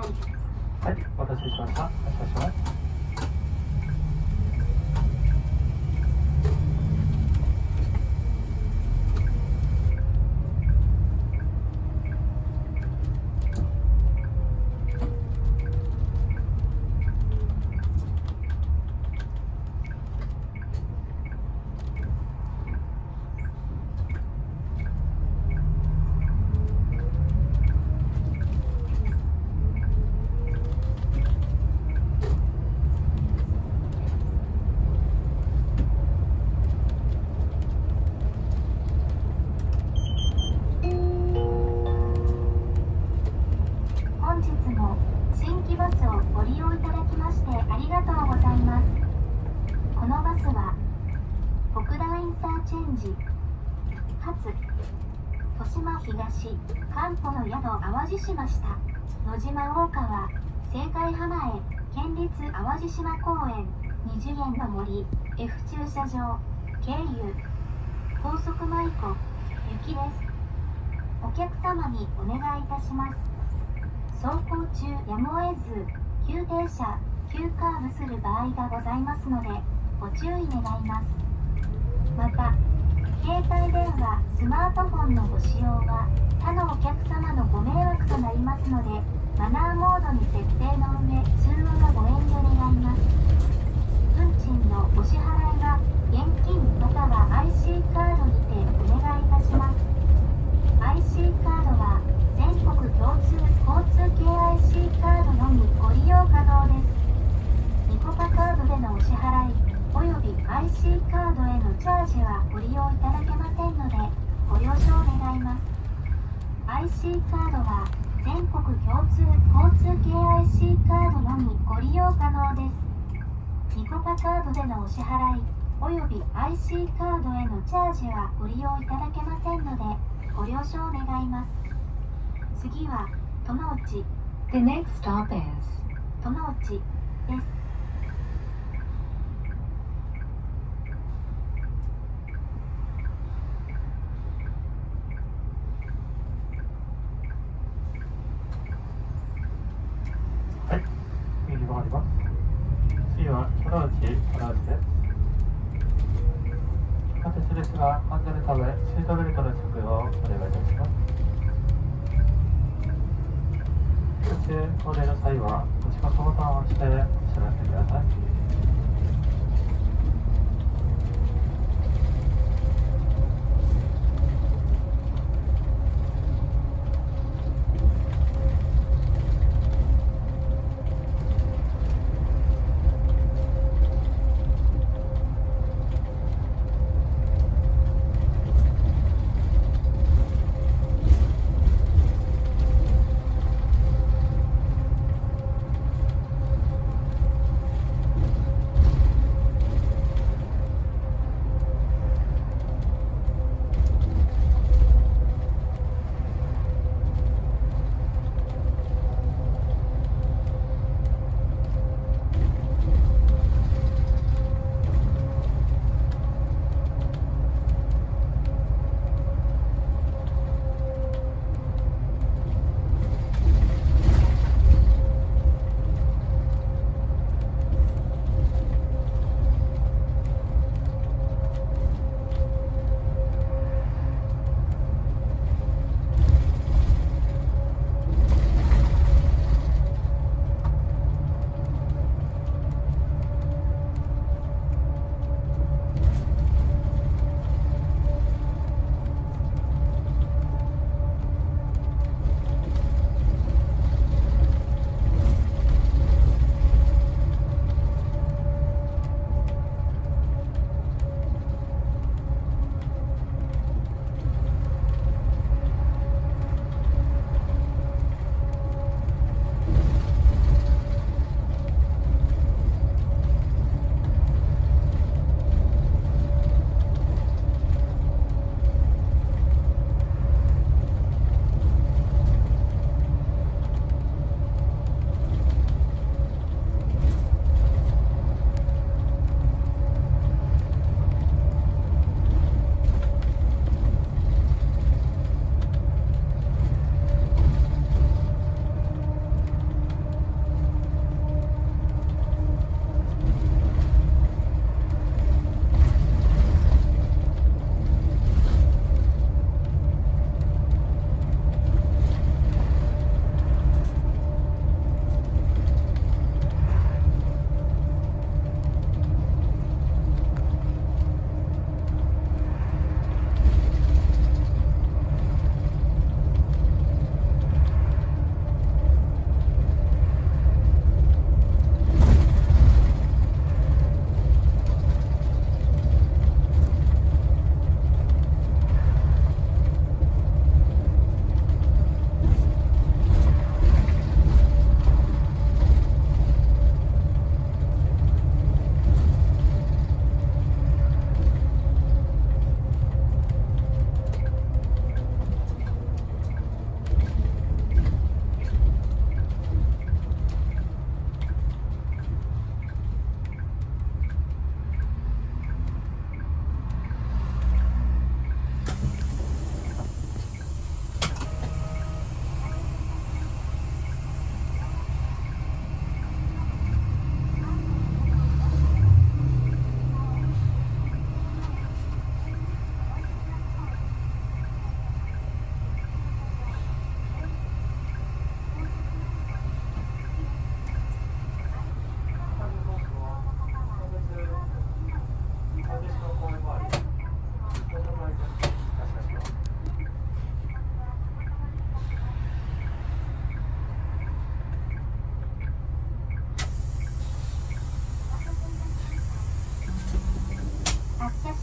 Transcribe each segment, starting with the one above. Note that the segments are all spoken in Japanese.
はい、お待たせしました。お願いします。 関保の宿淡路島下野島大川青海浜へ県立淡路島公園二次元の森 F 駐車場経由高速舞子行きです。お客様にお願いいたします。走行中やむを得ず急停車急カーブする場合がございますのでご注意願います。また携帯電話、スマートフォンのご使用は他のお客様のご迷惑となりますのでマナーモードに設定の上通話のご遠慮願います。運賃のお支払いは現金または IC カードにてお願いいたします。 IC カードは全国共通交通系 IC カードのみご利用可能です。ニコパカードでのお支払いおよび IC カードへのチャージはご利用いただけませんのでご了承願います。 IC カードは全国共通交通系 IC カードのみご利用可能です。ニコパカードでのお支払いおよび IC カードへのチャージはご利用いただけませんのでご了承願います。次は殿内 The next stop is 殿内です。 はい、右曲がります。次は殿内です。地下鉄ですが安全のためシートベルトの着用をお願いいたします。そして降りの際はお近くボタンを押してお知らせください。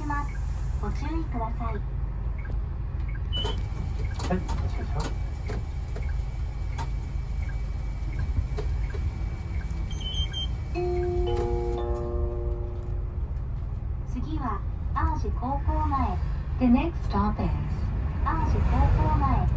ます。ご注意ください。 はい、発車します。 次は淡路高校前。 The next stop is 淡路高校前です。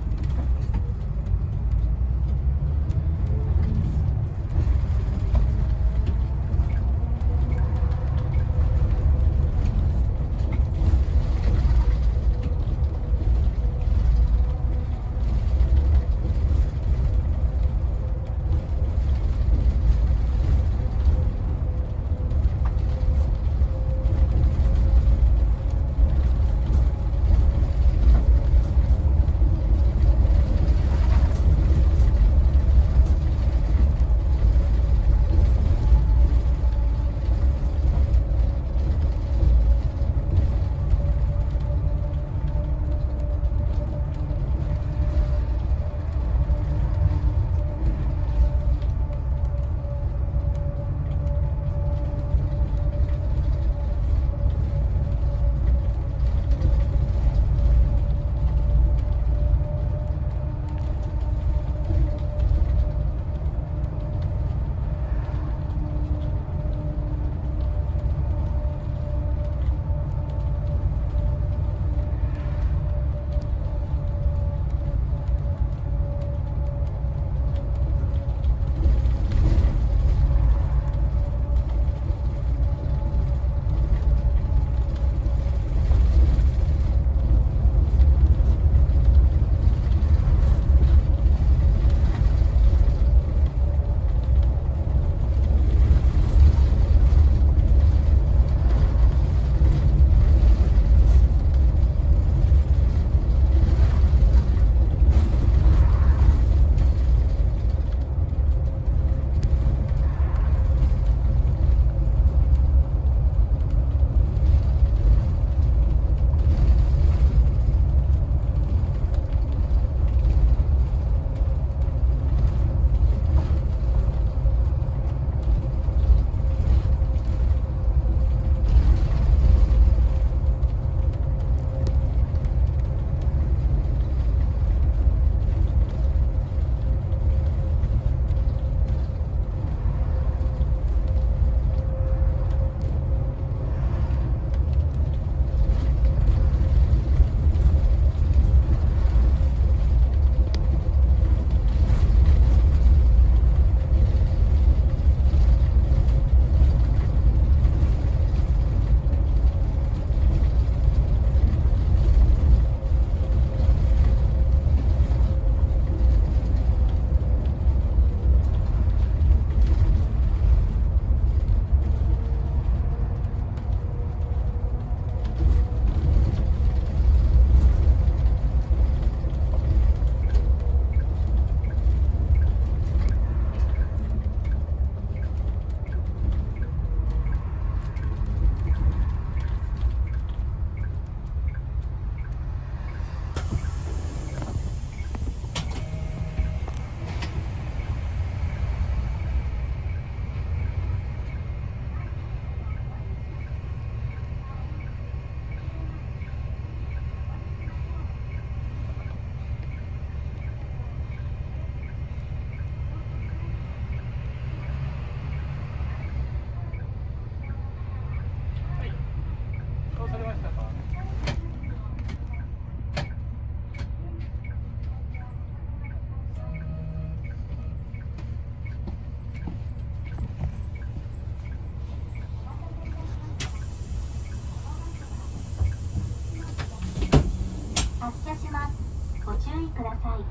ください。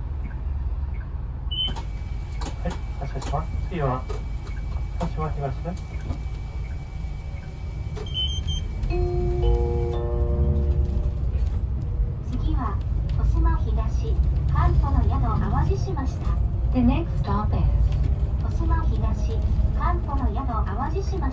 はい、発車します。次は鹿島東です。 次は豊島東関東の宿淡路島下。 The next stop is 豊島東関東の宿淡路島下です。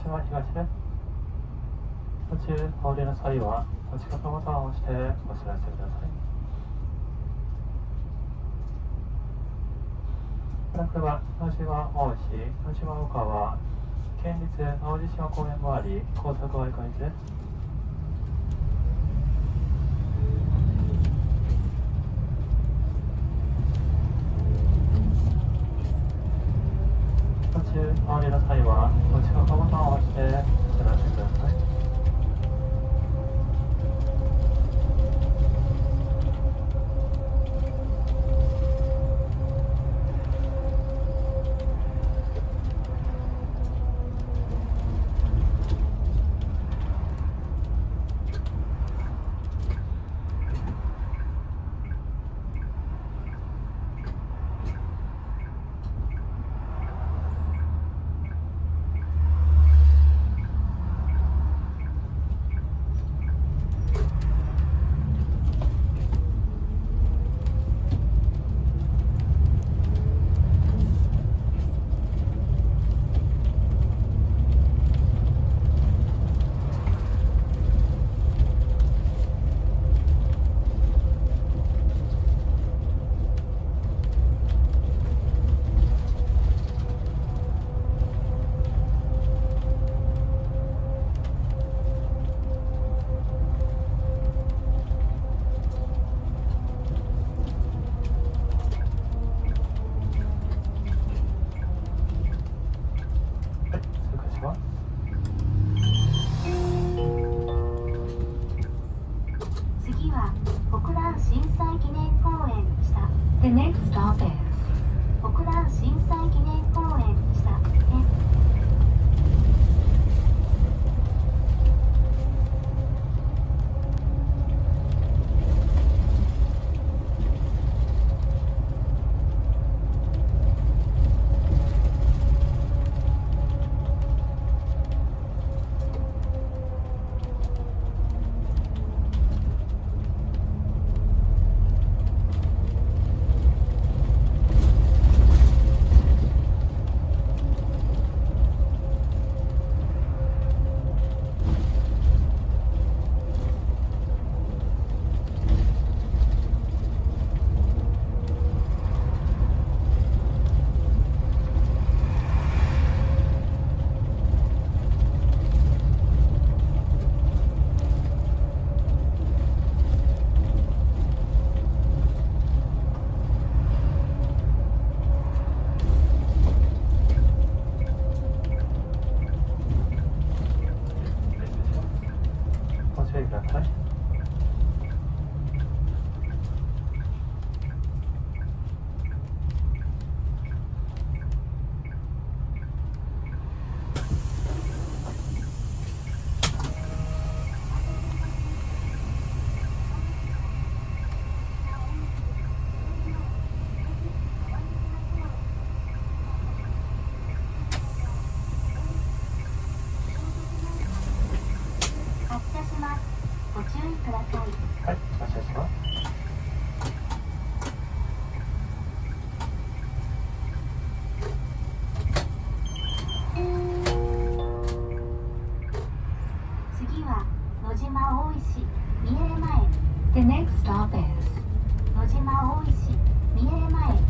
島東です。途中お降りの際はお近くボタンを押してお知らせください。トラックは野島大石、野島岡は県立淡路島公園もあり、高速割り替えです。お降りの際はお近くボタンを押してお知らせください。 The next stop is 北蘭震災記念公園下です。ご注意ください。 はい、発車します。 次は野島大石三重前。 The next stop is 野島大石三重前です。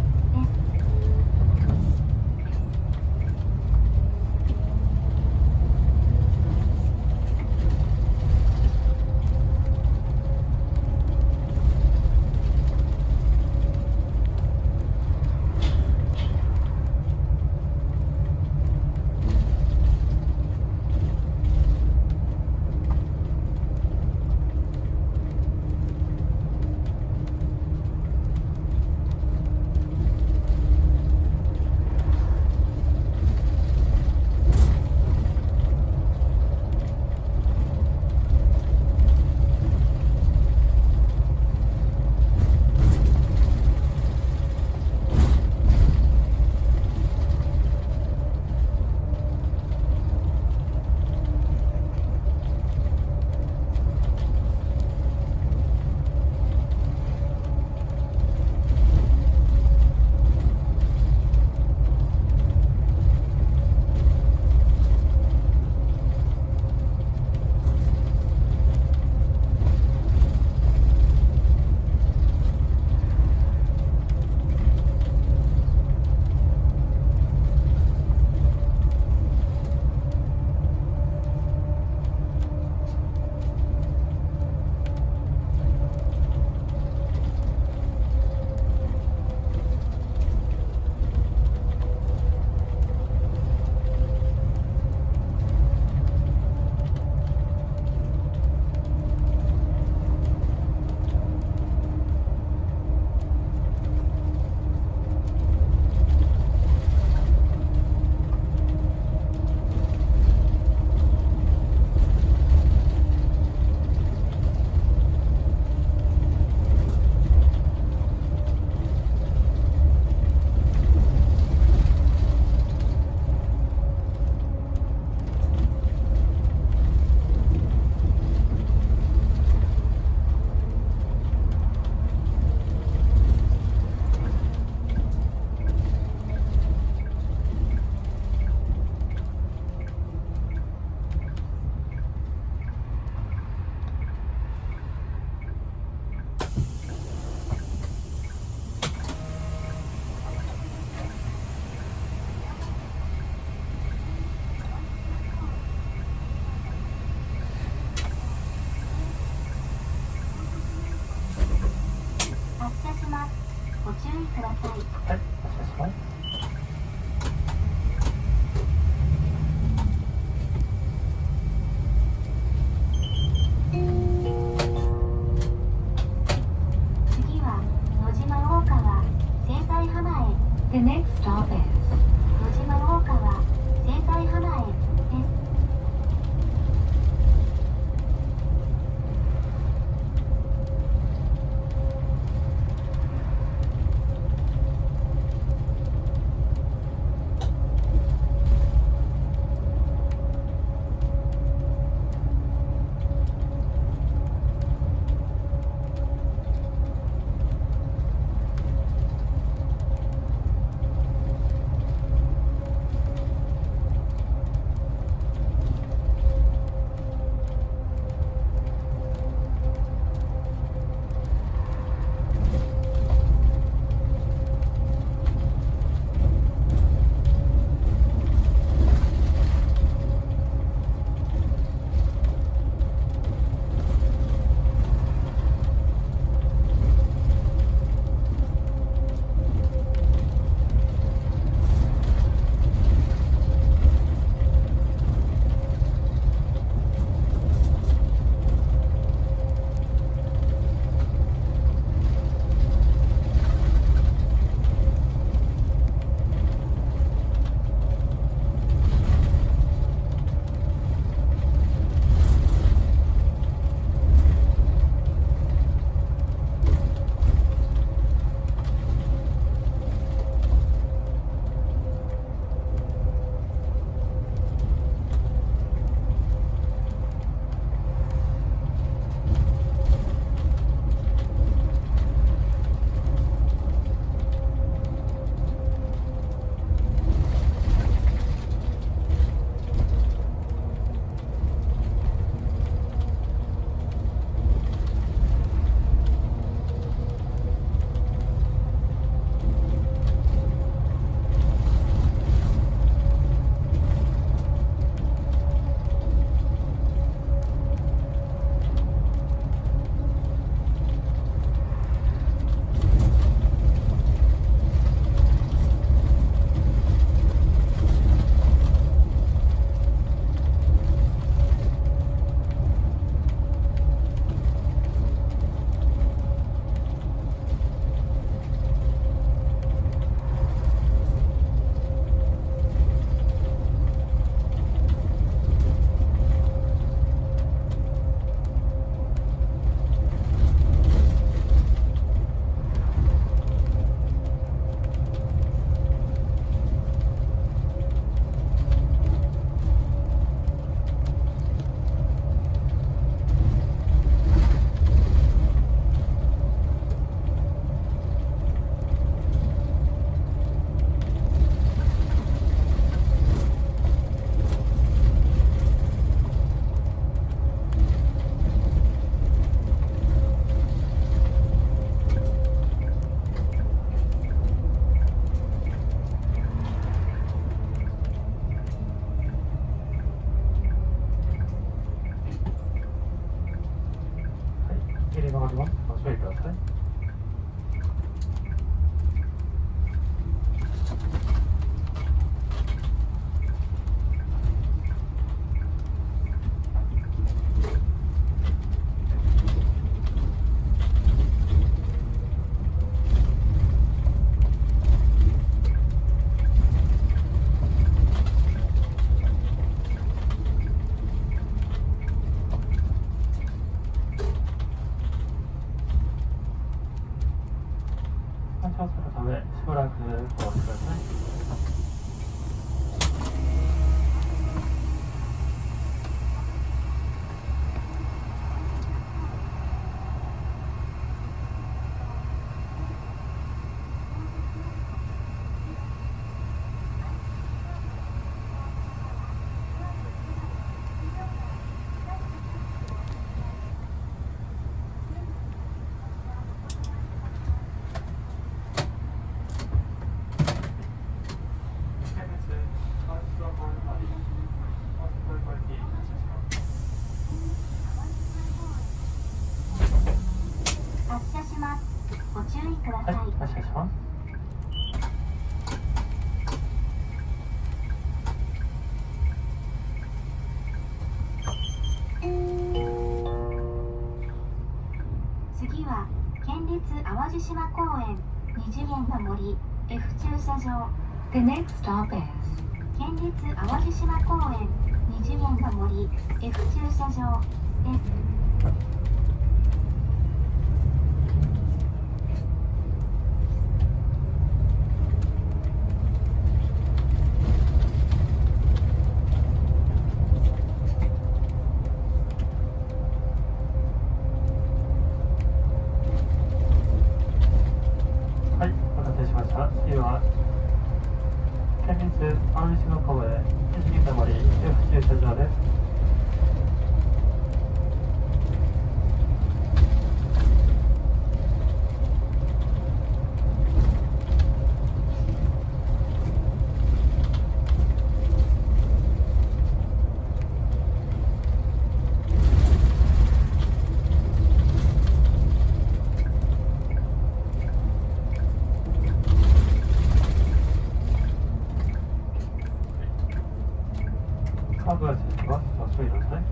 ください。 はい、発車します。 次は野島大川西海浜へ。 The next stop is 野島大川西海浜へです。 入れ曲がります。ご注意ください。発車するため、しばらくお待ちください。 発車します。ご注意ください。 はい、発車します。 は県立淡路島公園二次元の森 F 駐車場。 The next stop is 県立淡路島公園二次元の森 F 駐車場です。 はい、お待たせしました。次は県立淡路島公園二次元の森 F 駐車場です。カードがついてます。お急ぎください。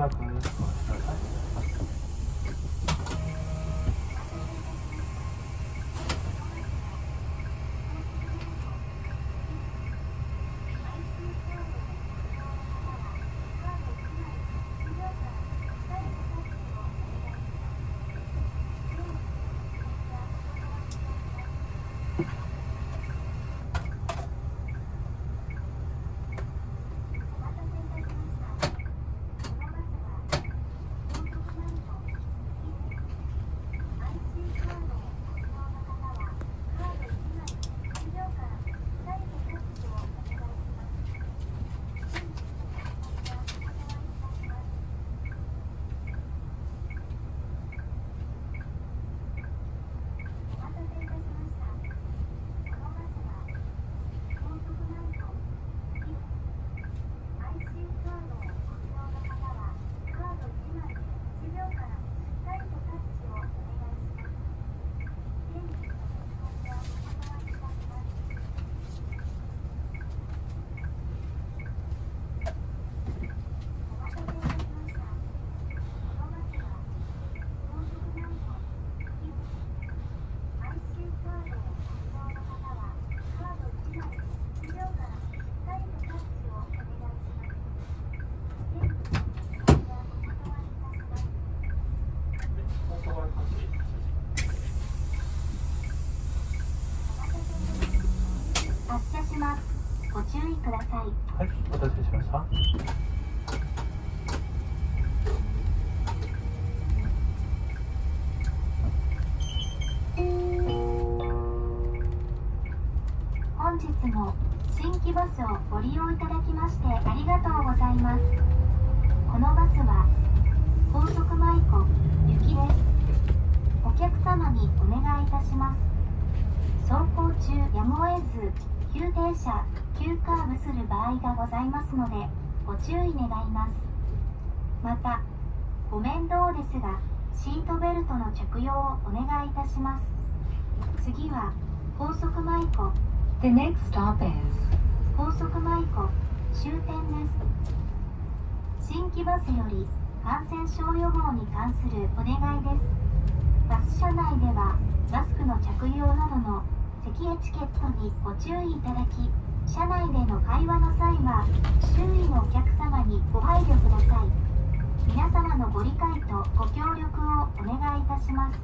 らくお待ちください。 発車します。ご注意ください。 はい、お待たせしました。 本日も新規バスをご利用いただきましてありがとうございます。このバスは高速舞子行きです。お客様にお願いいたします。走行中やむを得ず急停車急カーブする場合がございますのでご注意願います。またご面倒ですがシートベルトの着用をお願いいたします。次は高速舞子 The next stop is 高速舞子終点です。新規バスより感染症予防に関するお願いです。バス車内ではマスクの着用などの席エチケットにご注意いただき、車内での会話の際は周囲のお客様にご配慮ください。皆様のご理解とご協力をお願いいたします。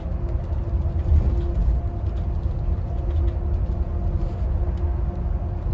はい、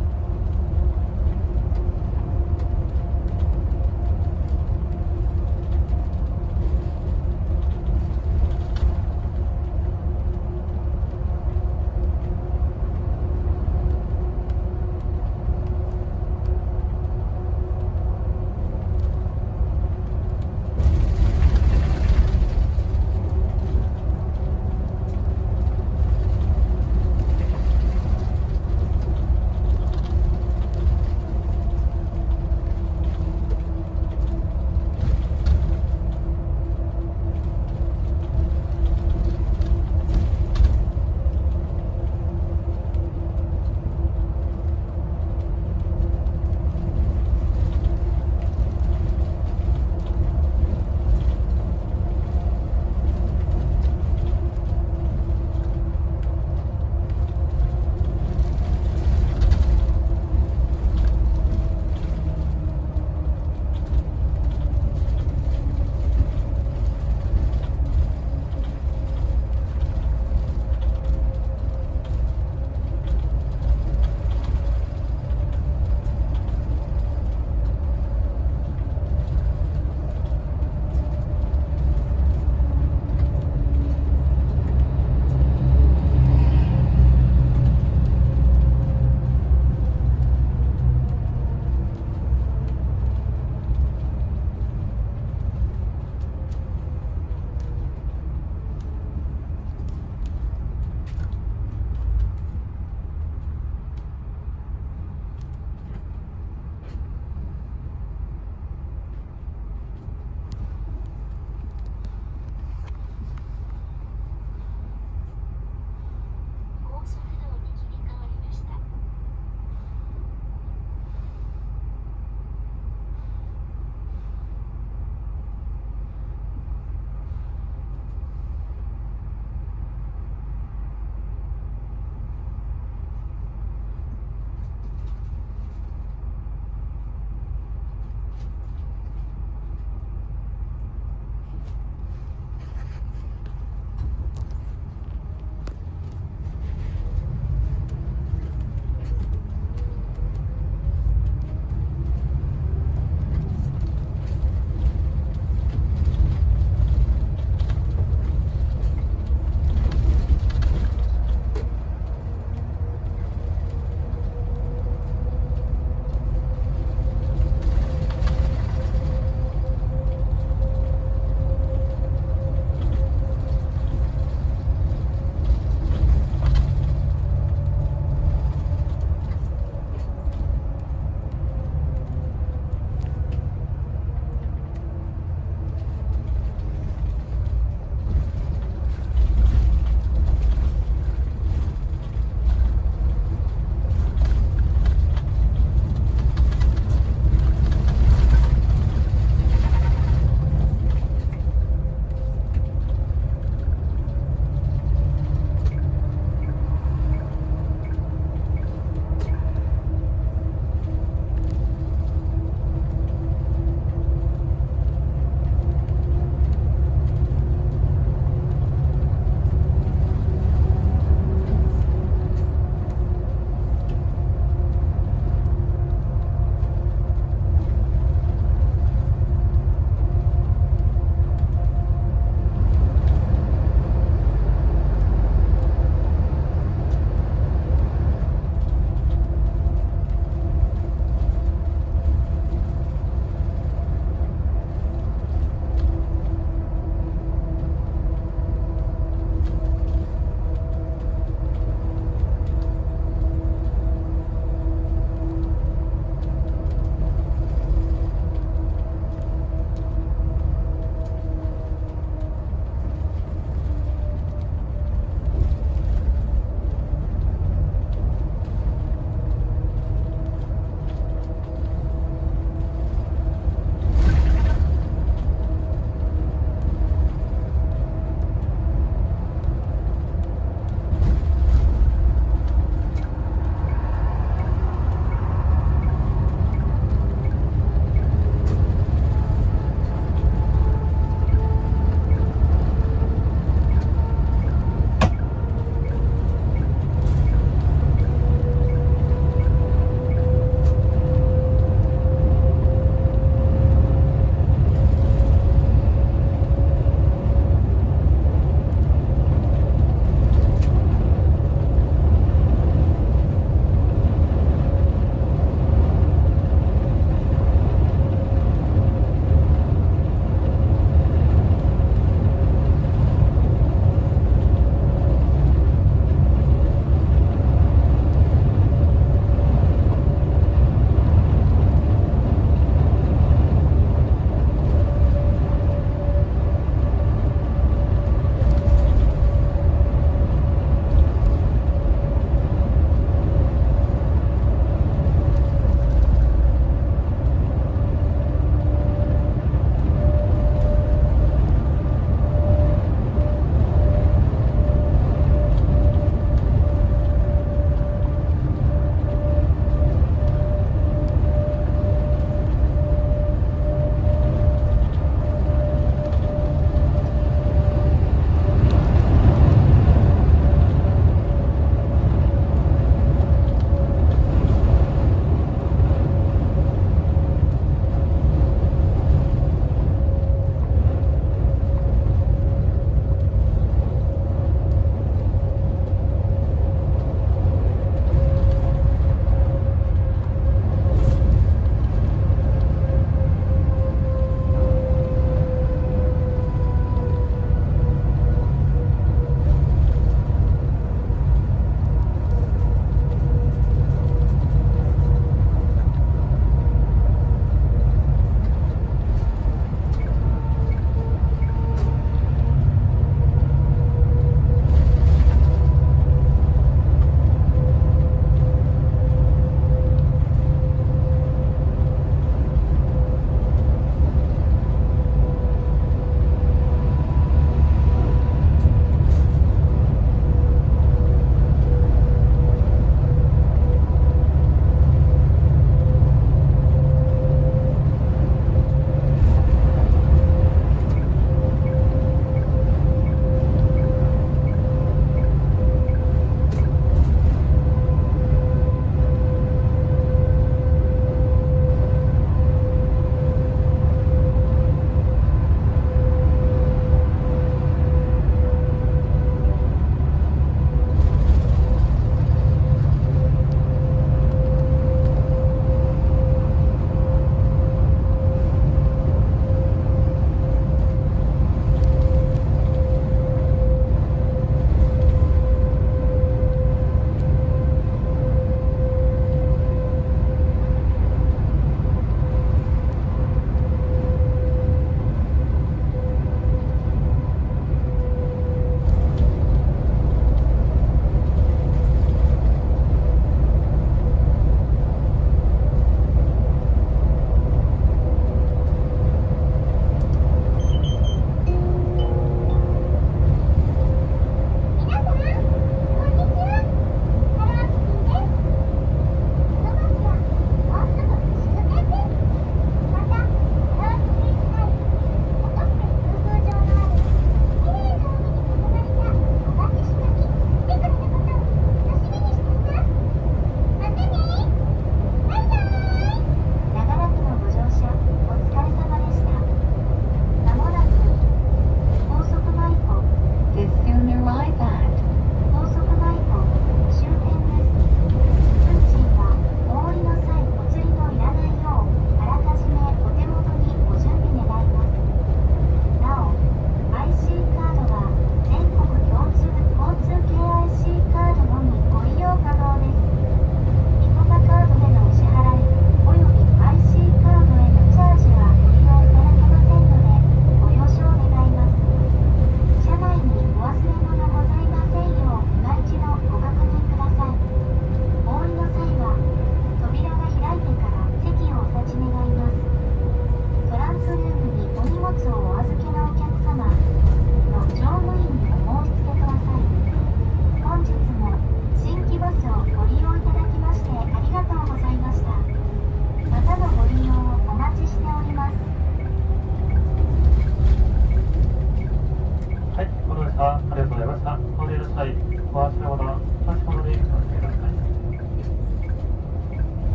ご乗車ありがとうございました。お降りの際、お足元、足元にお気をつけください。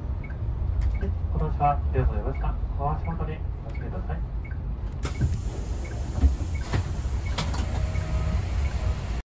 ご乗車ありがとうございました。お足元にお気をつけください。